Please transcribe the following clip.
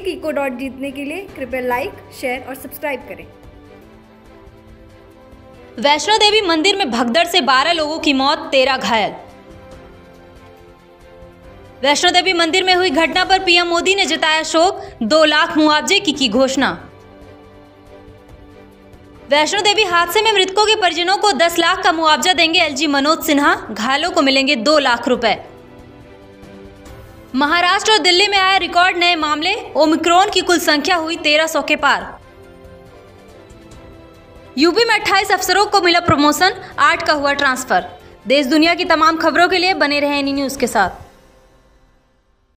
एक eco dot जीतने के लिए कृपया लाइक, शेयर और सब्सक्राइब करें। वैष्णो देवी मंदिर में भगदड़ से 12 लोगों की मौत, 13 घायल। वैष्णो देवी मंदिर में हुई घटना पर पीएम मोदी ने जताया शोक, 2 लाख मुआवजे की घोषणा। वैष्णो देवी हादसे में मृतकों के परिजनों को 10 लाख का मुआवजा देंगे एलजी मनोज सिन्हा, घायलों को मिलेंगे 2 लाख रुपए। महाराष्ट्र और दिल्ली में आए रिकॉर्ड नए मामले, ओमिक्रॉन की कुल संख्या हुई 1300 के पार। यूपी में 28 अफसरों को मिला प्रमोशन, 8 का हुआ ट्रांसफर। देश दुनिया की तमाम खबरों के लिए बने रहें एनी न्यूज के साथ।